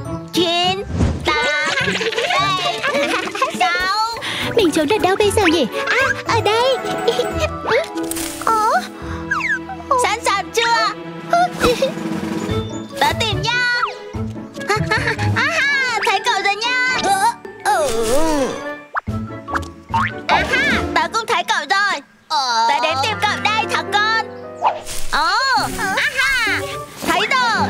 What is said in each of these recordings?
9, 8, 7, 6. Mình trốn được đâu bây giờ nhỉ? À, ở đây. Sẵn sàng chưa? Tớ tìm nha. Thấy cậu rồi nha. Tớ cũng thấy cậu rồi. Tớ đến tìm cậu đây thằng con. Thấy rồi.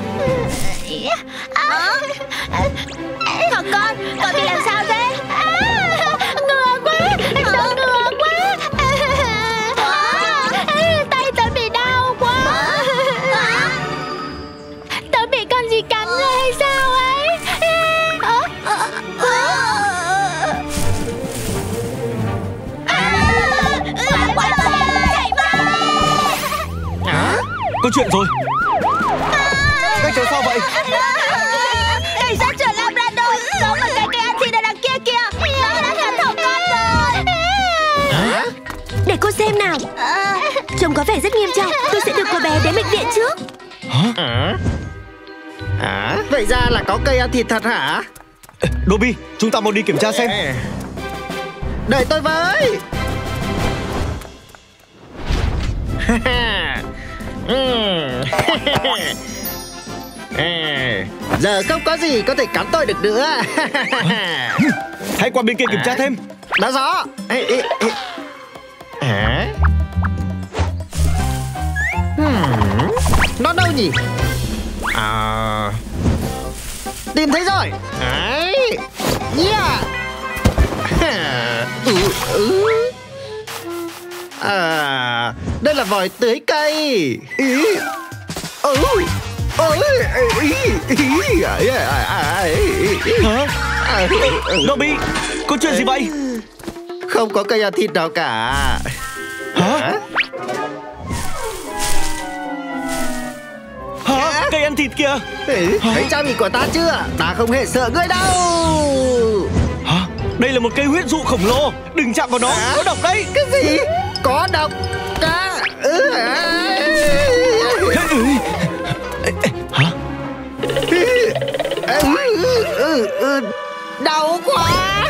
Thằng con, cậu bị làm sao thế? Ngựa quá, tớ ngựa quá. Tay tớ bị đau quá. Tớ bị con gì cắn rồi hay sao ấy? Có chuyện rồi. Các cháu sao vậy? Cảnh sát trưởng Labrador có một cái cây ăn thịt ở đằng kia kìa. Nó đã cắn thủng con rồi. Để cô xem nào. Trông có vẻ rất nghiêm trọng. Tôi sẽ đưa cô bé đến bệnh viện trước. Vậy ra là có cây ăn thịt thật hả? Dobby, chúng ta mau đi kiểm tra xem. Đợi tôi với. Giờ không có gì có thể cắn tôi được nữa. Hãy qua bên kia kiểm tra thêm. Đã rõ. Nó đâu nhỉ? Tìm thấy rồi. Yeah. Đây là vòi tưới cây. Dobby, có chuyện gì vậy? Không có cây ăn thịt nào cả. Hả? Cây ăn thịt kìa. Thấy trang bị của ta chưa? Ta không hề sợ ngươi đâu. Hả? Đây là một cây huyết dụ khổng lồ. Đừng chạm vào nó, có độc đấy. Cái gì? Có độc? Hả? Đau quá.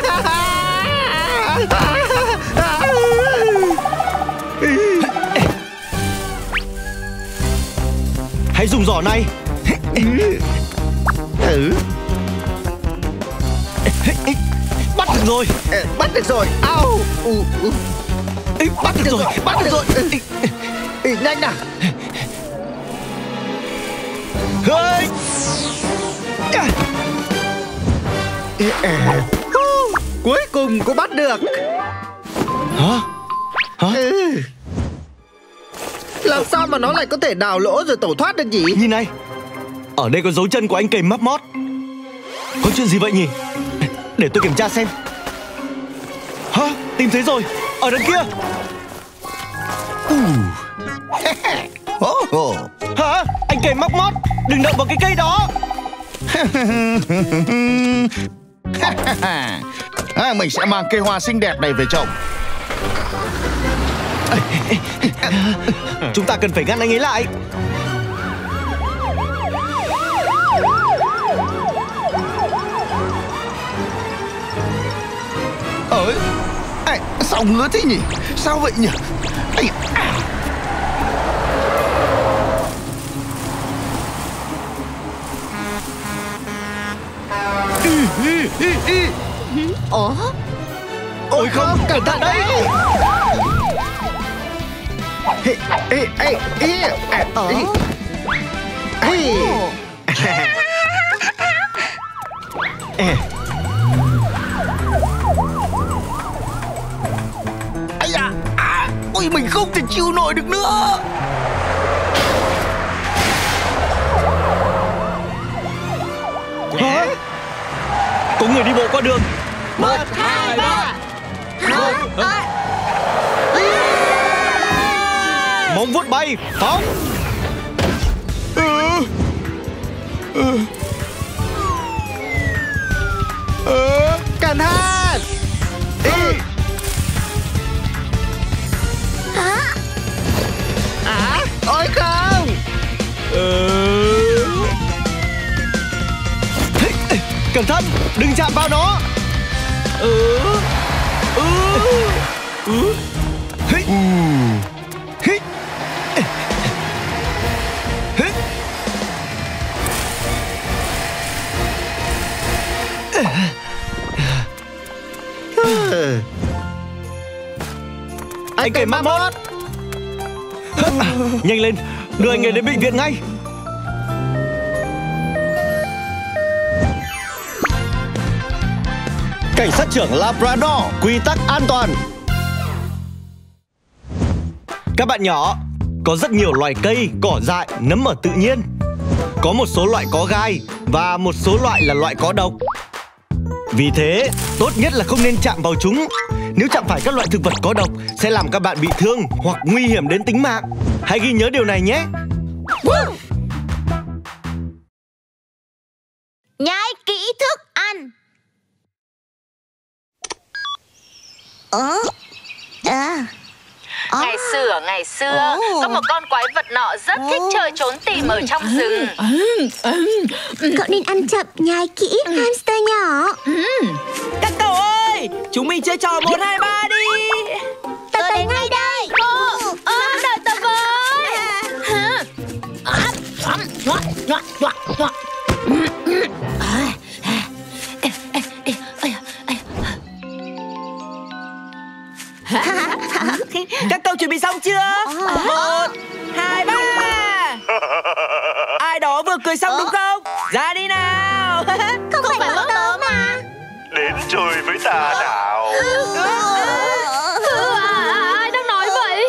Hãy dùng giỏ này. Bắt được rồi. Bắt được rồi. Au. Bắt được rồi. Bắt được rồi. Nhanh nào. Cuối cùng cũng bắt được. Hả? Làm sao mà nó lại có thể đào lỗ rồi tẩu thoát được nhỉ? Nhìn này, ở đây có dấu chân của anh kềm mắp mót. Có chuyện gì vậy nhỉ? Để tôi kiểm tra xem. Hả? Tìm thấy rồi. Ở đằng kia. Hả? Anh kềm móc mót, đừng động vào cái cây đó. Mình sẽ mang cây hoa xinh đẹp này về trồng. Chúng ta cần phải ngăn anh ấy lại. Sao ngứa thế nhỉ? Sao vậy nhỉ? Ôi không, cẩn thận đấy. Ôi, mình không thể chịu nổi được nữa. Hả? Có người đi bộ qua đường. 1, 2, 3. Móng vuốt bay, phóng. Cẩn thận. Ôi không. Cẩn thận, đừng chạm vào nó. Anh cây mắc mót. Nhanh lên, đưa anh ấy đến bệnh viện ngay. Cảnh sát trưởng Labrador, quy tắc an toàn. Các bạn nhỏ, có rất nhiều loài cây, cỏ dại, nấm ở tự nhiên. Có một số loại có gai và một số loại là loại có độc. Vì thế, tốt nhất là không nên chạm vào chúng. Nếu chạm phải các loại thực vật có độc sẽ làm các bạn bị thương hoặc nguy hiểm đến tính mạng. Hãy ghi nhớ điều này nhé. Nhai kỹ thức ăn. Ngày xưa có một con quái vật nọ rất thích chơi trốn tìm ở trong rừng. Cậu nên ăn chậm, nhai kỹ, hamster nhỏ. Các cậu ơi, chúng mình chơi trò 1, 2, 3 đi. Tớ đến ngay đây. Đợi tớ với. Các cậu chuẩn bị xong chưa? 1, 2, 3. Ai đó vừa cười xong đúng không? Ra đi nào. Không phải bọn tớ mà. Đến chơi với ta nào. Ai đang nói vậy?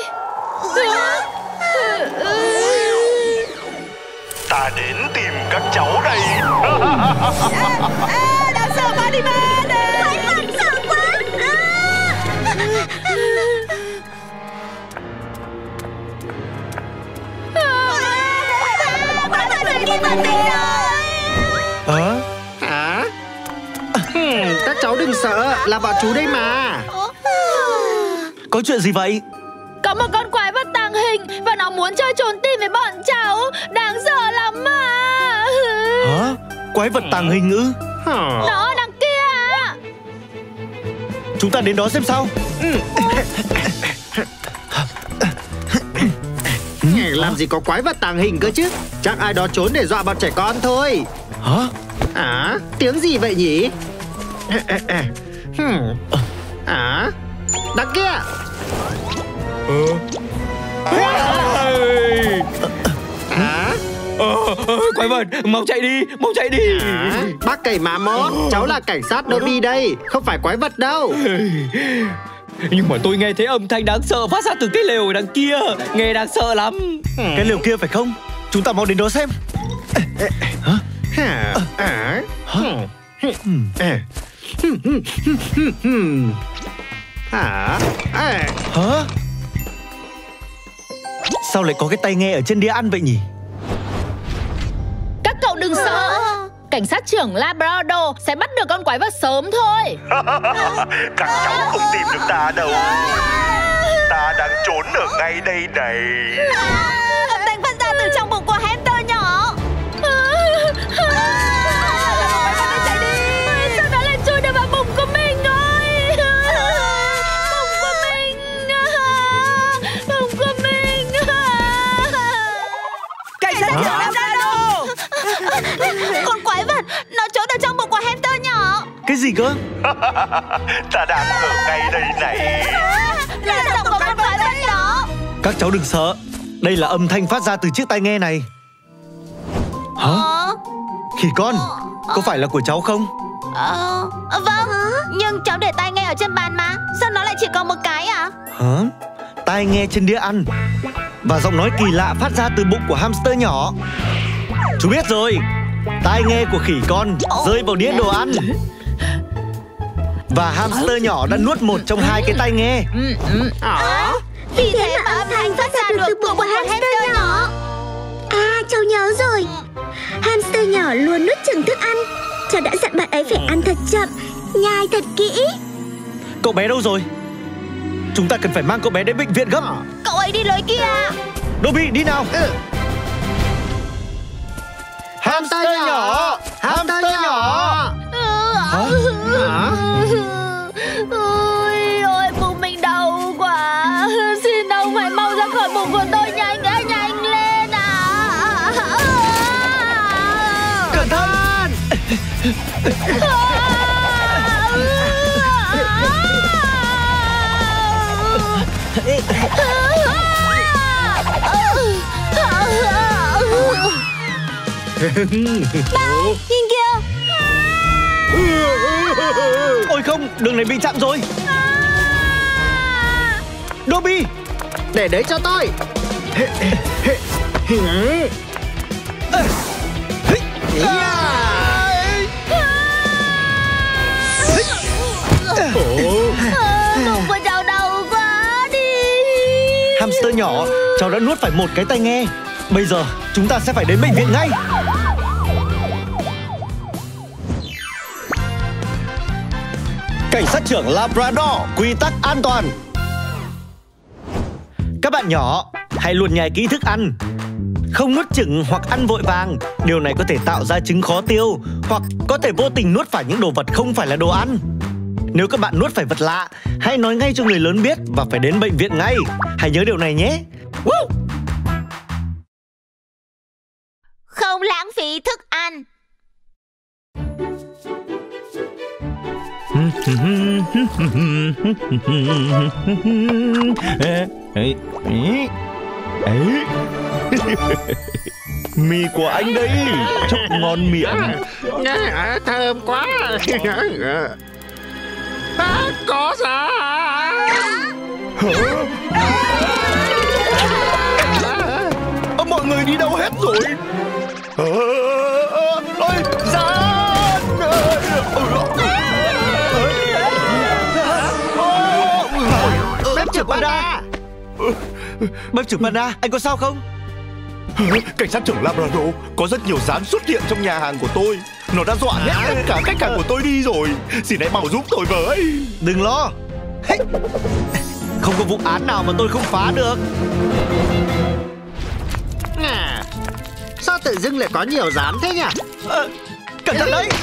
Ta đến tìm các cháu đây. Đáng sợ quá đi mà. Sợ quá. Hả? Các cháu đừng sợ, là bọn chú đây mà. Có chuyện gì vậy? Có một con quái vật tàng hình và nó muốn chơi trốn tìm với bọn cháu. Đáng sợ lắm mà. Hả? Quái vật tàng hình ư? Nó đằng kia à? Chúng ta đến đó xem sao. Làm gì có quái vật tàng hình cơ chứ? Chắc ai đó trốn để dọa bọn trẻ con thôi. Hả? Tiếng gì vậy nhỉ? Đằng kia. Quái vật, mau chạy đi, mau chạy đi. Bác cầy má mót, cháu là cảnh sát Dobby đây, không phải quái vật đâu. Nhưng mà tôi nghe thấy âm thanh đáng sợ phát ra từ cái lều ở đằng kia. Nghe đáng sợ lắm. Cái lều kia phải không? Chúng ta mau đến đó xem. Hả? Sao lại có cái tai nghe ở trên đĩa ăn vậy nhỉ? Các cậu đừng sợ. Cảnh sát trưởng Labrador sẽ bắt được con quái vật sớm thôi. Các cháu không tìm được ta đâu. Ta đang trốn ở ngay đây này. Âm thanh phát ra từ trong bụng của hamster nhỏ. Chạy đi. Sao nó lại chui được vào bụng của mình ơi? Bụng của mình. Bụng của mình. Cảnh sát trưởng Labrador. Con quái vật, nó trốn ở trong bụng của hamster nhỏ. Cái gì cơ? Ta đang ở ngay đây này. Là giọng của con quái vật đó. Các cháu đừng sợ. Đây là âm thanh phát ra từ chiếc tai nghe này. Hả? Khỉ con, có phải là của cháu không? Vâng, nhưng cháu để tai nghe ở trên bàn mà. Sao nó lại chỉ còn một cái à? Hả? Tai nghe trên đĩa ăn và giọng nói kỳ lạ phát ra từ bụng của hamster nhỏ. Chú biết rồi. Tai nghe của khỉ con rơi vào đĩa đồ ăn và hamster nhỏ đã nuốt một trong hai cái tai nghe. Vì thế mà âm thanh phát ra được từ bụng của hamster nhỏ. À, cháu nhớ rồi. Hamster nhỏ luôn nuốt chừng thức ăn. Cháu đã dặn bạn ấy phải ăn thật chậm, nhai thật kỹ. Cậu bé đâu rồi? Chúng ta cần phải mang cậu bé đến bệnh viện gấp. Cậu ấy đi lối kia. Dobby, đi nào. Hamster nhỏ, hamster nhỏ. Ôi, bụng mình đau quá. Xin ông hãy mau ra khỏi bụng của tôi nhanh lên à. Cẩn thận. Nhìn kìa. Ôi không, đường này bị chặn rồi. Dobby, Để đấy cho tôi. Bụng của cháu đau quá đi. hamster nhỏ, cháu đã nuốt phải một cái tai nghe. Bây giờ chúng ta sẽ phải đến bệnh viện ngay. Cảnh sát trưởng Labrador, quy tắc an toàn. Các bạn nhỏ, hãy luôn nhai kỹ thức ăn. Không nuốt chửng hoặc ăn vội vàng. Điều này có thể tạo ra chứng khó tiêu, hoặc có thể vô tình nuốt phải những đồ vật không phải là đồ ăn. Nếu các bạn nuốt phải vật lạ, hãy nói ngay cho người lớn biết và phải đến bệnh viện ngay. Hãy nhớ điều này nhé. Woo! Không lãng phí thức ăn. Mì của anh đấy, chốc ngon miệng. Thơm quá. Có giá. Mọi người đi đâu hết rồi? Ôi, Gian! Bếp trưởng Panda. Bếp trưởng Panda, anh có sao không? Cảnh sát trưởng Labrador, có rất nhiều rán xuất hiện trong nhà hàng của tôi. Nó đã dọa hết tất cả khách hàng của tôi đi rồi. Xin hãy mau giúp tôi với. Đừng lo. Không có vụ án nào mà tôi không phá được. Sao tự dưng lại có nhiều rán thế nhỉ? Cẩn thận đấy.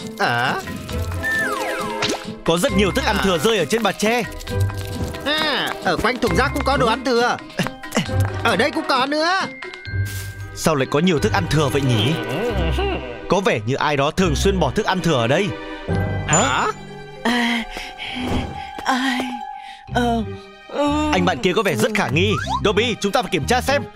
Có rất nhiều thức ăn thừa rơi ở trên bạt tre. Ở quanh thùng rác cũng có đồ ăn thừa. Ở đây cũng có nữa. Sao lại có nhiều thức ăn thừa vậy nhỉ? Có vẻ như ai đó thường xuyên bỏ thức ăn thừa ở đây. Hả? Anh bạn kia có vẻ rất khả nghi. Dobby, chúng ta phải kiểm tra xem.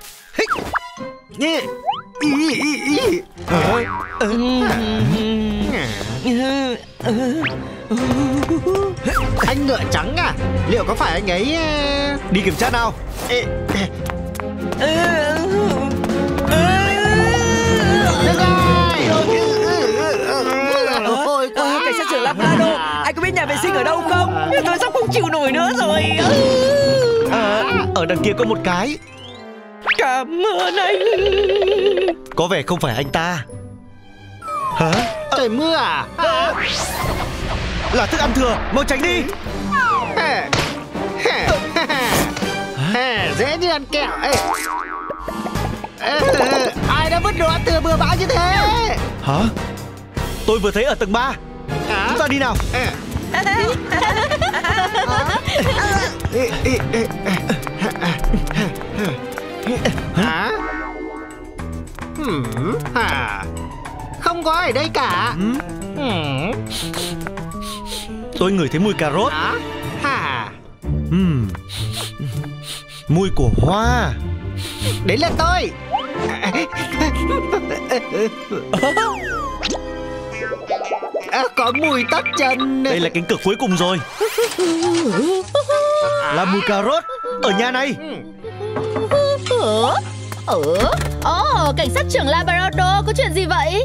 Anh ngựa trắng à? Liệu có phải anh ấy... Đi kiểm tra nào. Cảnh sát trưởng Labrador, anh có biết nhà vệ sinh ở đâu không? Tôi sắp không chịu nổi nữa rồi. Ở đằng kia có một cái. Cảm ơn anh. Có vẻ không phải anh ta. Hả? Trời mưa à? Là thức ăn thừa, mau tránh đi. Dễ như ăn kẹo. Ai đã vứt đồ ăn thừa bừa bãi như thế? Hả? Tôi vừa thấy ở tầng 3. Chúng ta đi nào. Hả? Không có ở đây cả. Tôi ngửi thấy mùi cà rốt. Mùi của hoa. Đấy là tôi. Có mùi tóc chân. Đây là cánh cửa cuối cùng rồi. Là mùi cà rốt ở nhà này. Cảnh sát trưởng Labrador, có chuyện gì vậy?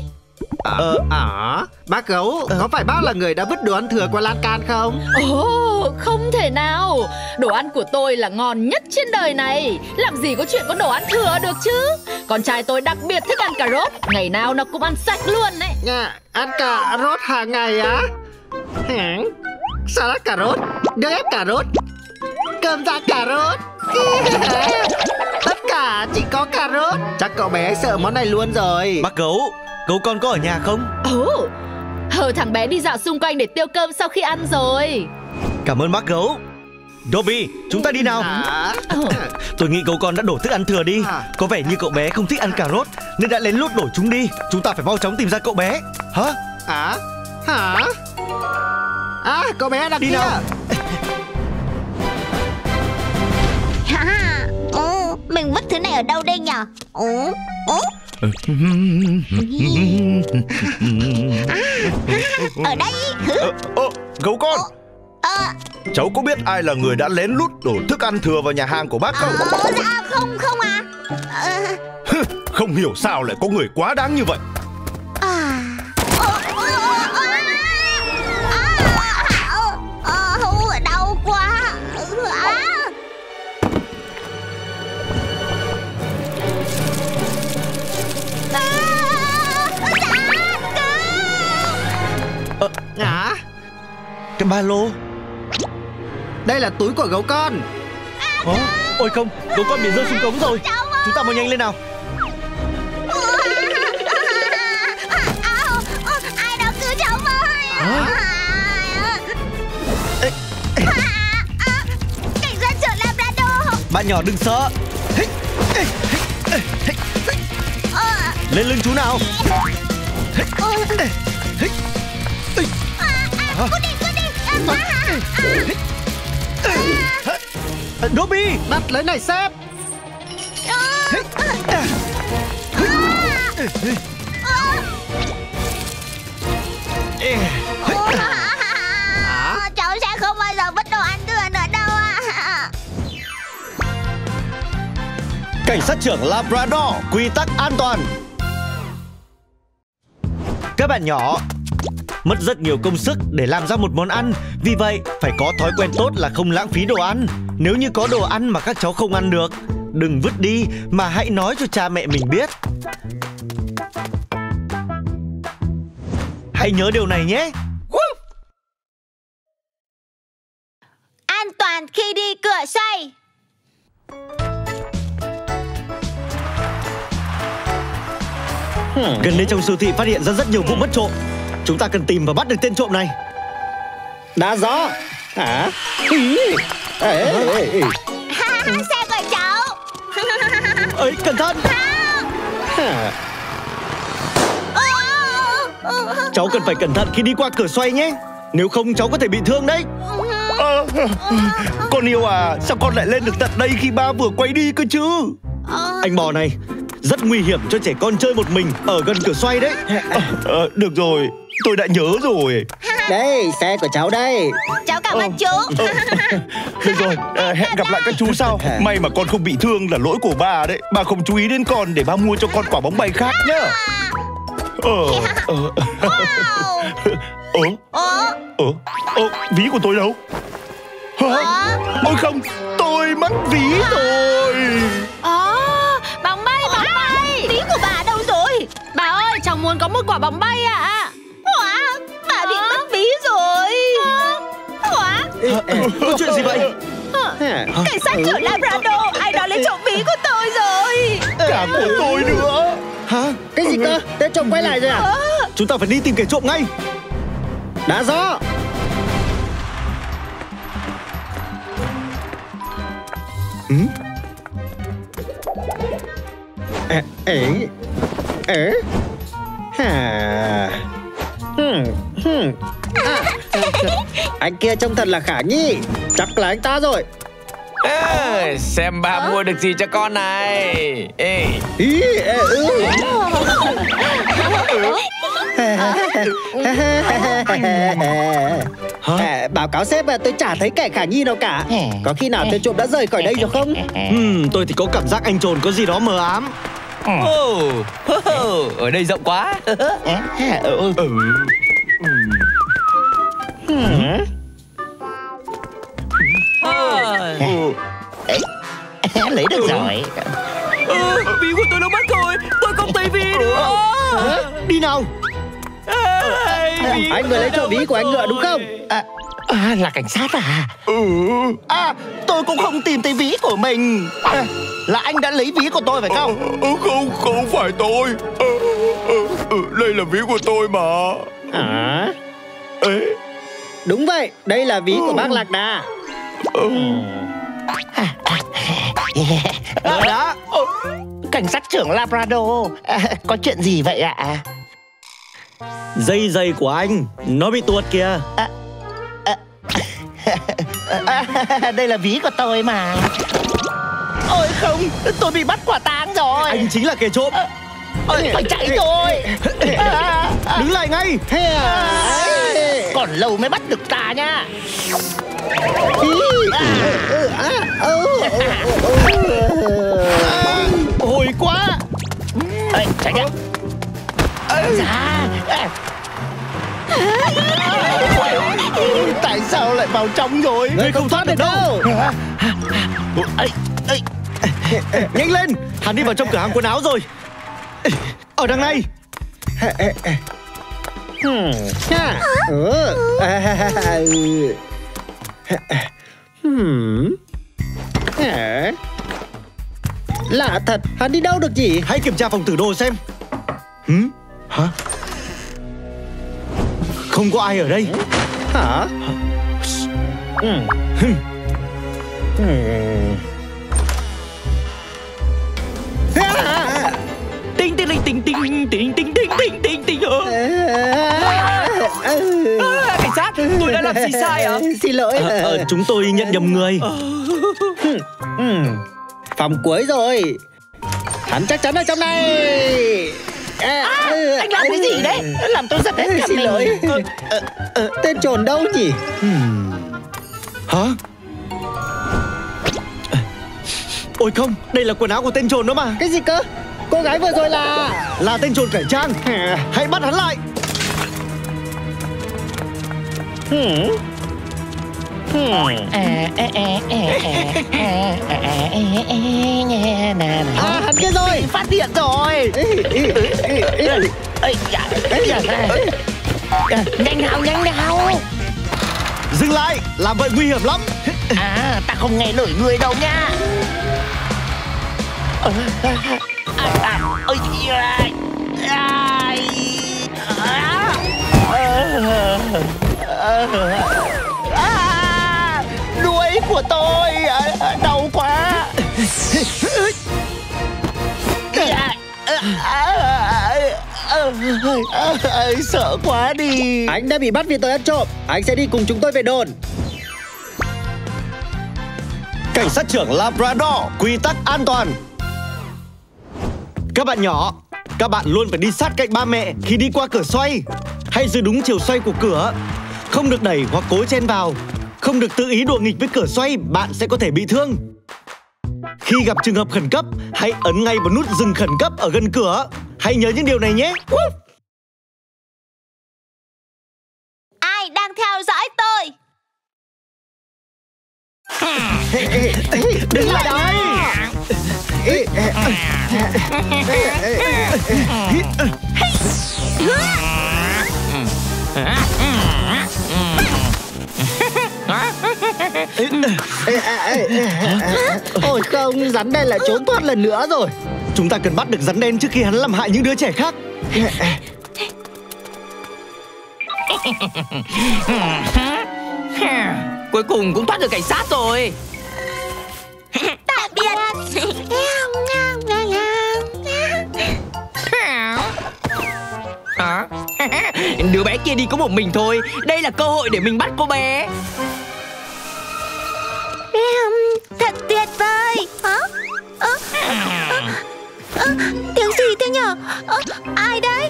Bác gấu, có phải bác là người đã vứt đồ ăn thừa qua lan can không? Không thể nào. Đồ ăn của tôi là ngon nhất trên đời này. Làm gì có chuyện có đồ ăn thừa được chứ. Con trai tôi đặc biệt thích ăn cà rốt. Ngày nào nó cũng ăn sạch luôn đấy. Ăn cà rốt hàng ngày á? Salad cà rốt, nước ép cà rốt, cơm rang cà rốt. Tất cả chỉ có cà rốt. Chắc cậu bé sợ món này luôn rồi. Bác gấu, gấu con có ở nhà không? Thằng bé đi dạo xung quanh để tiêu cơm sau khi ăn rồi. Cảm ơn bác gấu. Dobby, chúng ta đi nào. Tôi nghĩ cậu con đã đổ thức ăn thừa đi. Có vẻ như cậu bé không thích ăn cà rốt nên đã lén lút đổ chúng đi. Chúng ta phải mau chóng tìm ra cậu bé. Hả? Hả? Cậu bé đằng đi kia. nào. Mình vứt thứ này ở đâu đây nhở? Ở đây. Gấu con, cháu có biết ai là người đã lén lút đổ thức ăn thừa vào nhà hàng của bác không? Dạ không à. Không hiểu sao lại có người quá đáng như vậy. Đau quá. Cái ba lô. Đây là túi của gấu con. Ôi không, gấu con bị rơi xuống cống rồi. Chúng ta mau nhanh lên nào. Ai đó cứu cháu với. Cảnh sát trưởng Labrador. Bạn nhỏ đừng sợ. Lên lưng chú nào. Dobby, Bắt lấy này sếp. Cháu sẽ không bao giờ vứt đồ ăn thừa nữa đâu ạ. Cảnh sát trưởng Labrador, quy tắc an toàn. Các bạn nhỏ, mất rất nhiều công sức để làm ra một món ăn. Vì vậy, phải có thói quen tốt là không lãng phí đồ ăn. Nếu như có đồ ăn mà các cháu không ăn được, đừng vứt đi mà hãy nói cho cha mẹ mình biết. Hãy nhớ điều này nhé. An toàn khi đi cửa xoay. Gần đây trong siêu thị phát hiện ra rất nhiều vụ mất trộm. Chúng ta cần tìm và bắt được tên trộm này. Đã rõ. Hả? Xe của cháu. Ấy, cẩn thận. Cháu cần phải cẩn thận khi đi qua cửa xoay nhé. Nếu không cháu có thể bị thương đấy. Con yêu à, sao con lại lên được tận đây khi ba vừa quay đi cơ chứ? Anh bò này, rất nguy hiểm cho trẻ con chơi một mình ở gần cửa xoay đấy. Được rồi, tôi đã nhớ rồi. Đây, xe của cháu đây. Cháu cảm ơn chú. Được rồi, hẹn gặp lại các chú sau. May mà con không bị thương là lỗi của bà đấy. Bà không chú ý đến con để ba mua cho con quả bóng bay khác nhá. Ví của tôi đâu? Ôi không, tôi mất ví rồi. Bóng bay. Ví của bà đâu rồi? Bà ơi, cháu muốn có một quả bóng bay ạ. Bà bị mất ví rồi. Có chuyện gì vậy? Cảnh sát trưởng Labrador, ai đó lấy trộm ví của tôi rồi. Cả của tôi nữa. Hả? Cái gì cơ? Tên trộm quay lại rồi à? Chúng ta phải đi tìm kẻ trộm ngay. Đã rõ. Anh kia trông thật là khả nghi. Chắc là anh ta rồi. Xem ba mua được gì cho con này. Báo cáo sếp, tôi chả thấy kẻ khả nghi nào cả. Có khi nào tên trộm đã rời khỏi đây rồi không? Tôi thì có cảm giác anh trồn có gì đó mờ ám. Ở đây rộng quá. Lấy được rồi. Ví của tôi nó mất rồi. Tôi không thấy ví nữa. Đi nào. Anh vừa lấy trộm ví của anh Ngựa đúng không? Là cảnh sát à? Tôi cũng không tìm thấy ví của mình. Là anh đã lấy ví của tôi phải không? Không phải tôi. Đây là ví của tôi mà. Hả? Đúng vậy, đây là ví của bác Lạc Đà. Đó. Cảnh sát trưởng Labrador, có chuyện gì vậy ạ? Dây giày của anh nó bị tuột kìa. Đây là ví của tôi mà. Ôi không, tôi bị bắt quả tang rồi. Anh chính là kẻ trộm. Phải chạy thôi. Đứng lại ngay. Còn lâu mới bắt được ta nha. Hồi quá. Chạy nhá. Tại sao lại vào trong rồi? Ngươi không thoát được đâu. Nhanh lên, hắn đi vào trong cửa hàng quần áo rồi. Ở đằng này. Lạ thật, hắn đi đâu được nhỉ? Hãy kiểm tra phòng thử đồ xem. Hả? Không có ai ở đây. Hả? Tinh tinh tinh tinh tinh tinh tinh tinh tinh tinh. Cảnh sát, tôi đã làm gì sai ạ? Xin lỗi. Chúng tôi nhận nhầm người. Phòng cuối rồi. Hắn chắc chắn ở trong này. Anh làm cái gì đấy? Làm tôi giật hết cả Xin mình. lỗi. Tên trồn đâu nhỉ? Hả? Ôi không, đây là quần áo của tên trồn đó mà. Cái gì cơ? Cô gái vừa rồi là tên trồn cải trang. Hãy bắt hắn lại. Hắn kia rồi. Phát hiện rồi. Nhanh nào. Dừng lại, làm vậy nguy hiểm lắm. Ta không nghe lời người đâu nha. Đuôi của tôi đau quá. Sợ quá đi. Anh đã bị bắt vì tội ăn trộm. Anh sẽ đi cùng chúng tôi về đồn. Cảnh sát trưởng Labrador, quy tắc an toàn. Các bạn nhỏ, các bạn luôn phải đi sát cạnh ba mẹ khi đi qua cửa xoay. Hãy giữ đúng chiều xoay của cửa. Không được đẩy hoặc cố chen vào. Không được tự ý đùa nghịch với cửa xoay, bạn sẽ có thể bị thương. Khi gặp trường hợp khẩn cấp, hãy ấn ngay vào nút dừng khẩn cấp ở gần cửa. Hãy nhớ những điều này nhé. Ai đang theo dõi tôi? Đừng lại đây. Ôi không, rắn đen lại trốn thoát lần nữa rồi. Chúng ta cần bắt được rắn đen trước khi hắn làm hại những đứa trẻ khác. Cuối cùng cũng thoát được cảnh sát rồi. Tạm biệt. Đứa bé kia đi có một mình thôi. Đây là cơ hội để mình bắt cô bé. Thật tuyệt vời. Tiếng gì thế nhở? Ai đấy?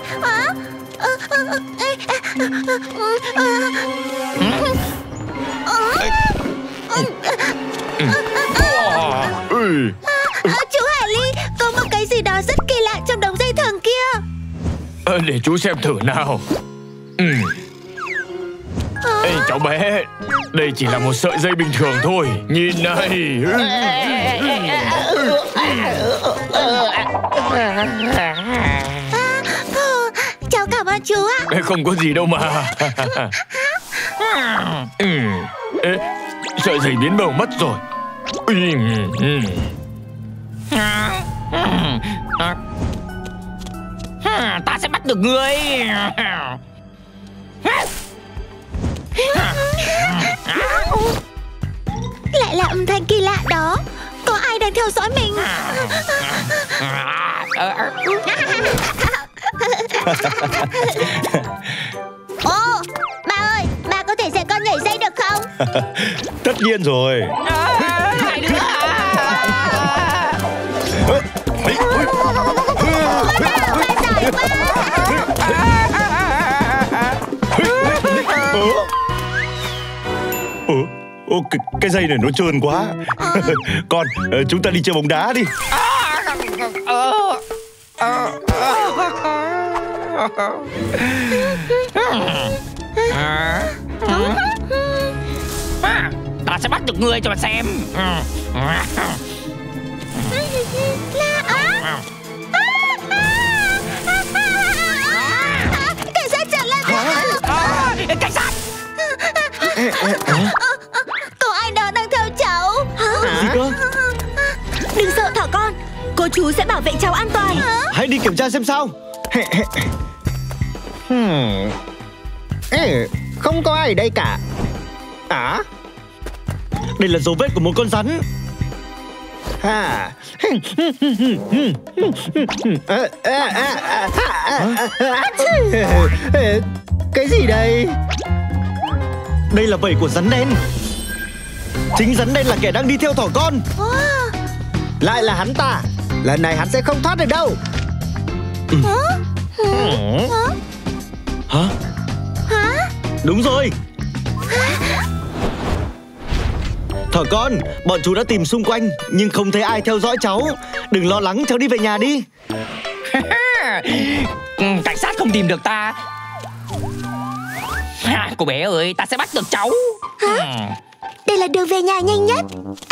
Chú Hải Ly, có một cái gì đó rất kỳ lạ trong đống dây thừng kia. Để chú xem thử nào. Ê cháu bé, đây chỉ là một sợi dây bình thường thôi. Nhìn này. Cháu cảm ơn chú ạ. Không có gì đâu mà. Ê, sợi dây biến màu mất rồi. Ta sẽ bắt được ngươi. Âm thanh kỳ lạ đó. Có ai đang theo dõi mình? Ô, ba ơi, ba có thể dạy con nhảy dây được không? Tất nhiên rồi. Hai đứa Cái dây này nó trơn quá. Con, chúng ta đi chơi bóng đá đi. Ta sẽ bắt được ngươi cho mà xem. Cảnh sát chặn lại. Cảnh sát! Có ai đó đang theo cháu. Gì cơ? Đừng sợ thỏ con. Cô chú sẽ bảo vệ cháu an toàn. Hãy đi kiểm tra xem sao. Không có ai ở đây cả. Đây là dấu vết của một con rắn. Cái gì đây? Đây là vảy của rắn đen. Chính rắn đen là kẻ đang đi theo thỏ con. Lại là hắn ta. Lần này hắn sẽ không thoát được đâu. Hả? Đúng rồi. Thỏ con, bọn chú đã tìm xung quanh nhưng không thấy ai theo dõi cháu. Đừng lo lắng, cháu đi về nhà đi. Cảnh sát không tìm được ta. Cô bé ơi, ta sẽ bắt được cháu. Đây là đường về nhà nhanh nhất.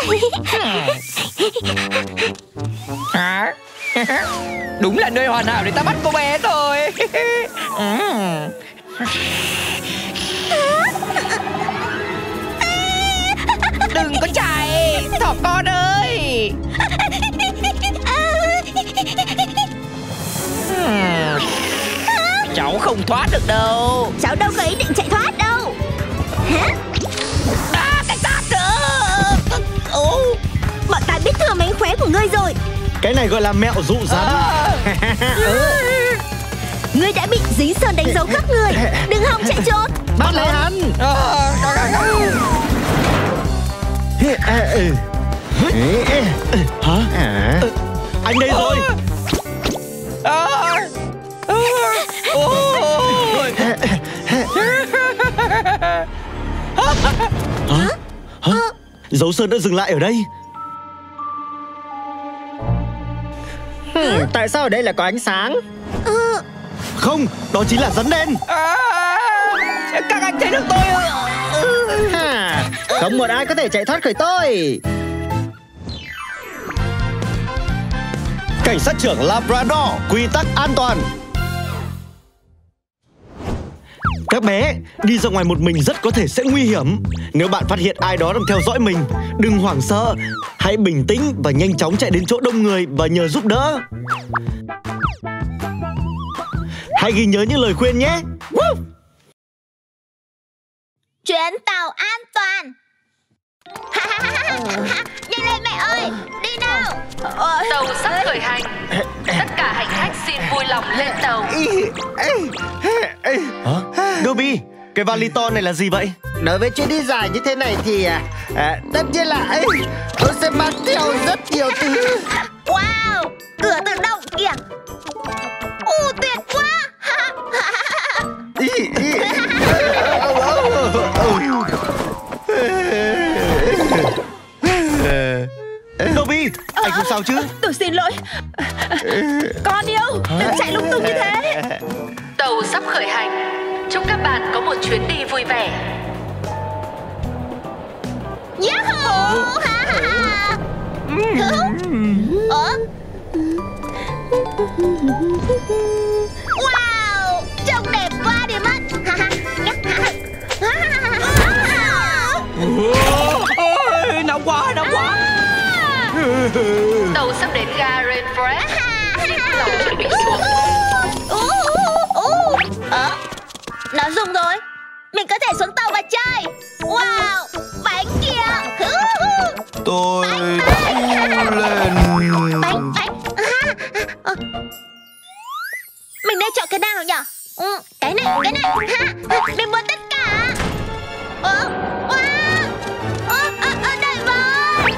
Đúng là nơi hoàn hảo để ta bắt cô bé rồi. Đừng có chạy, thỏ con ơi. Cháu không thoát được đâu. Cháu đâu có ý định chạy thoát đâu. Cảnh sát! Bọn ta biết thừa mánh khóe của ngươi rồi. Cái này gọi là mẹo dụ rắn. Ngươi đã bị dính sơn đánh dấu khắp người. Đừng hòng chạy trốn. Bắt lấy hắn. Hả? Anh đây rồi. Hả? Dấu sơn đã dừng lại ở đây. Tại sao ở đây lại có ánh sáng? Không, đó chính là rắn đen. Các anh thấy được tôi. Không một ai có thể chạy thoát khỏi tôi. Cảnh sát trưởng Labrador, quy tắc an toàn. Các bé, đi ra ngoài một mình rất có thể sẽ nguy hiểm. Nếu bạn phát hiện ai đó đang theo dõi mình, đừng hoảng sợ. Hãy bình tĩnh và nhanh chóng chạy đến chỗ đông người và nhờ giúp đỡ. Hãy ghi nhớ những lời khuyên nhé. Chuyến tàu an toàn. Nhanh lên mẹ ơi, đi nào. Tàu sắp khởi hành. Tất cả hành khách xin vui lòng lên tàu. Dobby, cái vali to này là gì vậy? Đối với chuyến đi dài như thế này thì tất nhiên là tôi sẽ mang theo rất nhiều thứ. Wow, cửa tự động kìa. Tuyệt quá. Dobby, anh không sao chứ? Tôi xin lỗi. Con yêu, đừng chạy lung tung như thế. Tàu sắp khởi hành. Chúc các bạn có một chuyến đi vui vẻ. Yahoo! Wow, trông đẹp quá đi mất. Nóng quá. Tàu sắp đến ga Rainforest. Xin vui lòng chuẩn bị xuống. Nó rung rồi. Mình có thể xuống tàu và chơi. Wow, bánh kìa. Tôi đã lên. Mình nên chọn cái nào nhỉ? Cái này mình muốn tất cả. Đây rồi.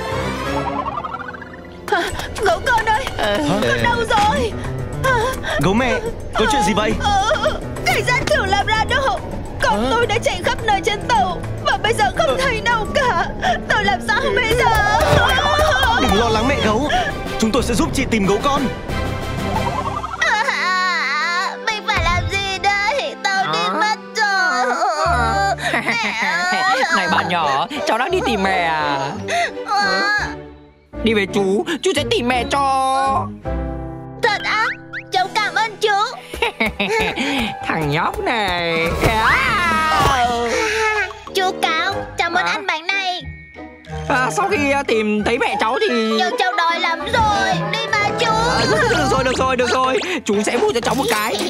Gấu con ơi, con đâu rồi? Gấu mẹ, có chuyện gì vậy? Cảnh sát trưởng Labrador, con tôi đã chạy khắp nơi trên tàu mà bây giờ không thấy đâu cả. Tôi làm sao bây giờ? Đừng lo lắng mẹ gấu, chúng tôi sẽ giúp chị tìm gấu con. Mình phải làm gì đây? Tàu đi mất rồi. Này bạn nhỏ, cháu đang đi tìm mẹ à? Đi về chú sẽ tìm mẹ cho. Thật á? Cháu cảm ơn chú. Thằng nhóc này. Chú Cáo, cháu muốn ăn bánh này. Sau khi tìm thấy mẹ cháu thì... Nhưng cháu đói lắm rồi. Đi mà chú. Được rồi. Chú sẽ mua cho cháu một cái.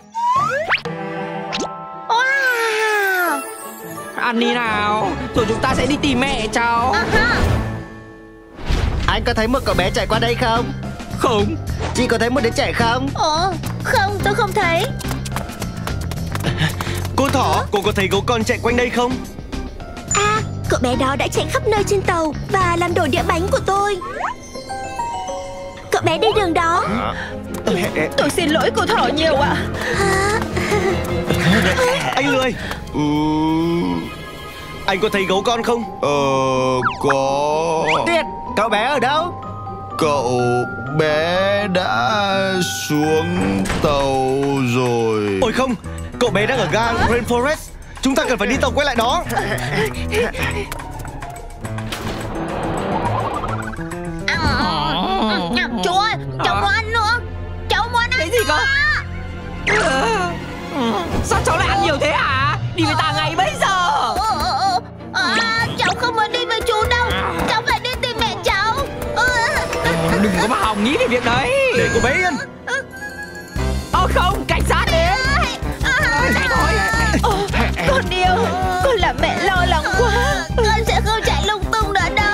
Wow. Ăn đi nào, rồi chúng ta sẽ đi tìm mẹ cháu. Anh có thấy một cậu bé chạy qua đây không? Không. Chị có thấy một đứa trẻ không? Không, tôi không thấy. Cô thỏ, cô có thấy gấu con chạy quanh đây không? Cậu bé đó đã chạy khắp nơi trên tàu và làm đổ đĩa bánh của tôi. Cậu bé đi đường đó. Tôi xin lỗi cô thỏ nhiều ạ. Anh lười. Anh có thấy gấu con không? Có. Tuyệt, cậu bé ở đâu? Cậu bé đã xuống tàu rồi. Ôi không, cậu bé đang ở ga Rainforest. Chúng ta cần phải đi tàu quay lại đó. Chú ơi, cháu muốn ăn nữa. Cháu muốn ăn. Cái gì cơ? Sao cháu lại ăn nhiều thế hả? Đi với ta ngay bây giờ. Cháu không muốn đi với chú đâu. Cháu phải đi tìm mẹ cháu. Đừng có mà hòng nghĩ về việc đấy. Để cô bé yên. Không, cảnh sát đến. Chạy thôi. Con yêu, con làm mẹ lo lắng quá. Con sẽ không chạy lung tung nữa đâu.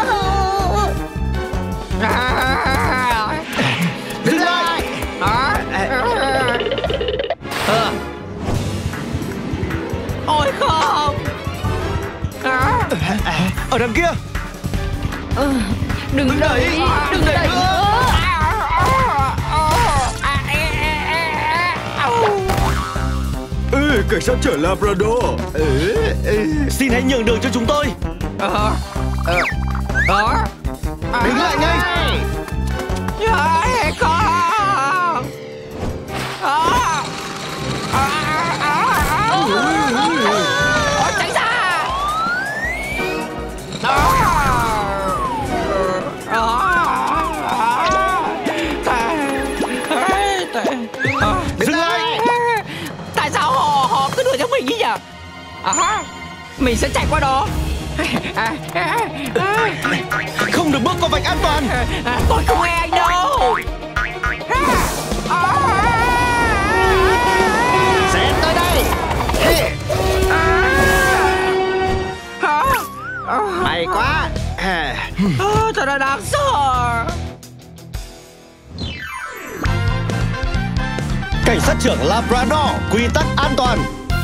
Dừng lại. Ôi không. Ở đằng kia. Đừng đẩy nữa. Cảnh sát trưởng Labrador. Xin hãy nhường đường cho chúng tôi. Đứng lại ngay. Không. Tránh ra. Dừng lại. Tại sao họ cứ đuổi theo mình như vậy? Mình sẽ chạy qua đó. Không được bước qua vạch an toàn. Tôi không nghe anh đâu. Xem tôi đây. Hay quá. Thật là đáng sợ. Cảnh sát trưởng Labrador, quy tắc an toàn.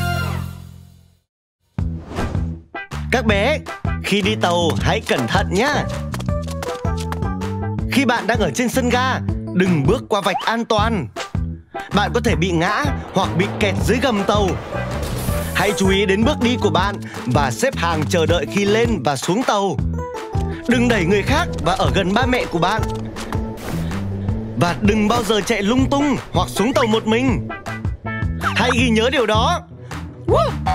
Các bé, khi đi tàu hãy cẩn thận nhé. Khi bạn đang ở trên sân ga, đừng bước qua vạch an toàn. Bạn có thể bị ngã hoặc bị kẹt dưới gầm tàu. Hãy chú ý đến bước đi của bạn và xếp hàng chờ đợi khi lên và xuống tàu. Đừng đẩy người khác và ở gần ba mẹ của bạn. Và đừng bao giờ chạy lung tung hoặc xuống tàu một mình. Hãy ghi nhớ điều đó.